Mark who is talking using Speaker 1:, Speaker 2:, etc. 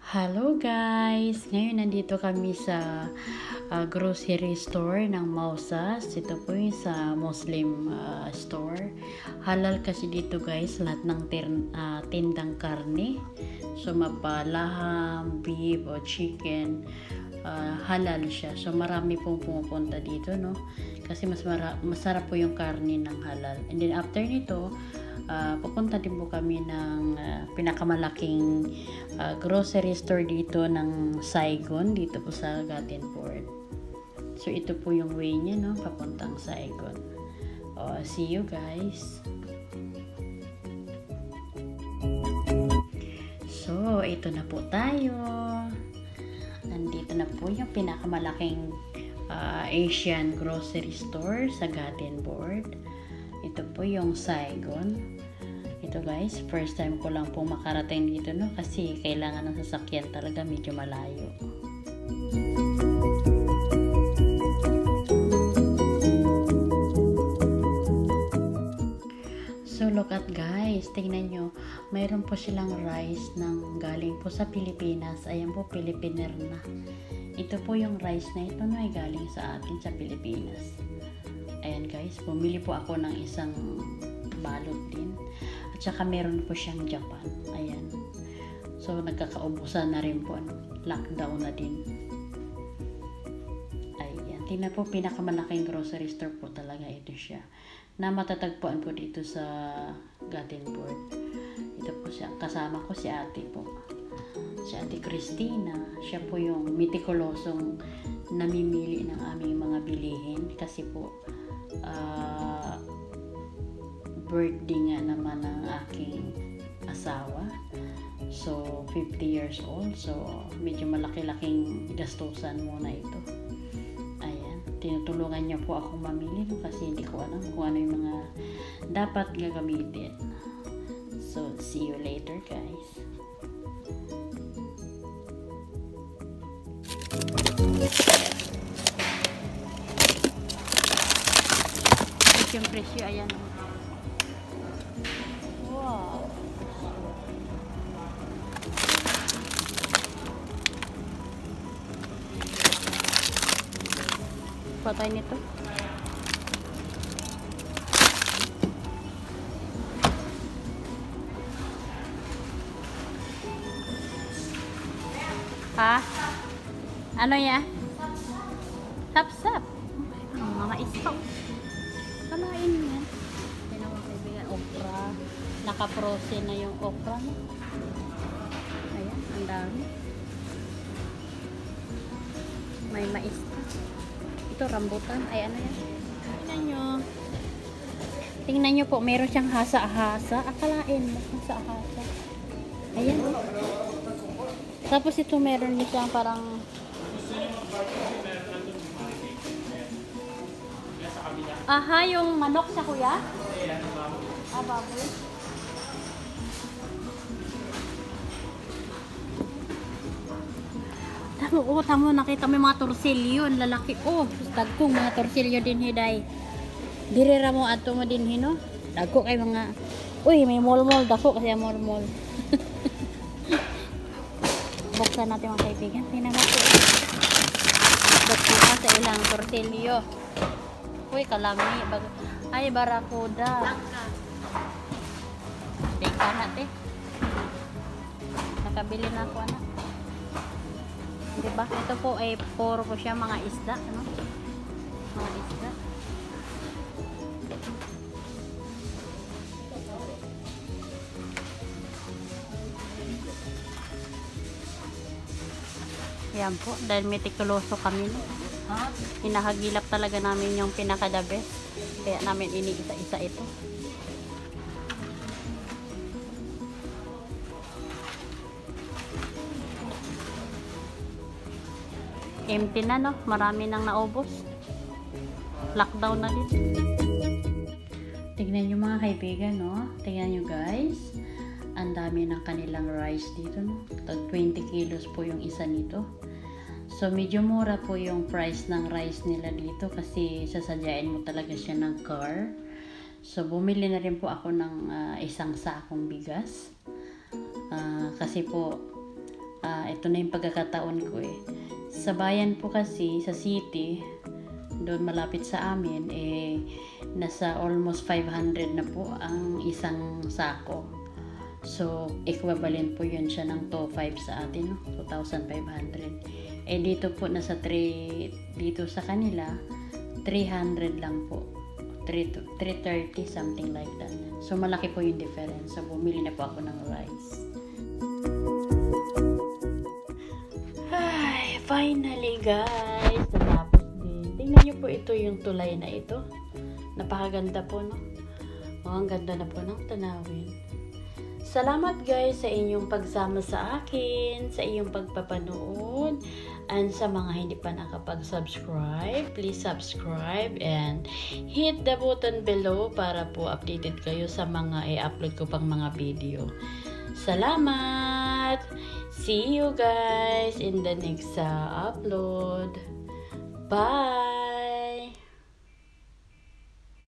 Speaker 1: Hello guys! Ngayon nandito kami sa grocery store ng Mausas. Ito po yung sa Muslim store. Halal kasi dito guys, lahat ng tindang karne. So mapalaham, beef o chicken, halal siya. So marami pong pumupunta dito, no? Kasi masarap po yung karne ng halal. And then after nito, pupunta din po kami ng pinakamalaking grocery store dito ng Saigon, dito po sa Gatlinburg. So ito po yung way niya, no, papuntang Saigon. See you guys. So ito na po tayo. Nandito na po yung pinakamalaking Asian grocery store sa Gatlinburg. Ito po yung Saigon. Ito guys, first time ko lang po makarating dito, no, kasi kailangan ng sasakyan talaga, medyo malayo. So look at guys, tingnan nyo, mayroon po silang rice ng galing po sa Pilipinas. Ayan po, Filipiner na. Ito po yung rice na ito, no, ay galing sa atin sa Pilipinas. Ayan guys, bumili po ako ng isang balot din. At saka meron po siyang Japan. Ayan. So nagkakaubusan na rin po. Lockdown na din. Ayan. Tingnan po, pinakamalaking grocery store po talaga ito siya. Na matatagpuan po dito sa Gatlinburg. Ito po siya. Kasama ko si ate po. Si ate Christina. Siya po yung meticulosong namimili ng aming mga bilihin. Kasi po birthday nga naman ng aking asawa. So 50 years old. So medyo malaki-laking gastusan muna ito. Ayan, tinutulungan niya po ako mamili, no, kasi hindi ko alam kung ano yung mga dapat gagamitin. So see you later guys. Yung presyo, ayan. Wow. Patay nito. Ha? Ano ya? Sap-sap. Mga iskaw. Kalain yan. Tinawa kaibigan, okra. Naka-frozen na yung okra. Ayan, ang dami. May mais pa. Ito, rambutan. Ay, ano yan? Tingnan nyo. Tingnan nyo po, meron siyang hasa-hasa. Akalain mo, hasa-hasa. Ayan. Tapos ito, meron din siyang parang aha, yung manok sa kuya? Ah, baboy. Tamo, nakita mo yung mga torsilyo, ang lalaki. Oh, dagkong mga torsilyo din hiday. Dirira mo ato mo din hino. Dagko kay mga, uy, may mol-mol, dako kasi mol-mol. Buksan natin mga kaibigan. Tingnan natin. Buksan sa ilang torsilyo. Uy, kalami. Ay, barakuda. Teka natin. Nakabili na ako, anak. Diba? Ito po ay puro po siya mga isda. Ano? Mga isda. Yan po. Dahil metikuloso kami. No? Hinahagilap talaga namin yung pinaka-the best. Kaya namin iniisa-isa ito. Empty na, no? Marami nang naubos. Lockdown na din. Tignan nyo mga kaibigan, no? Tignan nyo guys. Ang dami ng kanilang rice dito, no? 20 kilos po yung isa nito. So medyo mura po yung price ng rice nila dito kasi sasadyain mo talaga siya ng car. So bumili na rin po ako ng isang sakong bigas. Kasi po ito na yung pagkakataon ko eh. Sa bayan po kasi, sa city, doon malapit sa amin, nasa almost 500 na po ang isang sako. So, equivalent po yun siya ng 2,500 sa atin, no? 2,500. Dito po nasa 3, dito sa kanila, 300 lang po. 330, something like that. So, malaki po yung difference. So, bumili na po ako ng rice. Ay, finally guys, natapos din. Tingnan nyo po ito yung tulay na ito. Napakaganda po, no? Ang ganda na po ng tanawin. Salamat guys sa inyong pagsama sa akin, sa iyong pagpapanood, and sa mga hindi pa nakapag-subscribe, please subscribe and hit the button below para po updated kayo sa mga i-upload ko pang mga video. Salamat! See you guys in the next upload. Bye!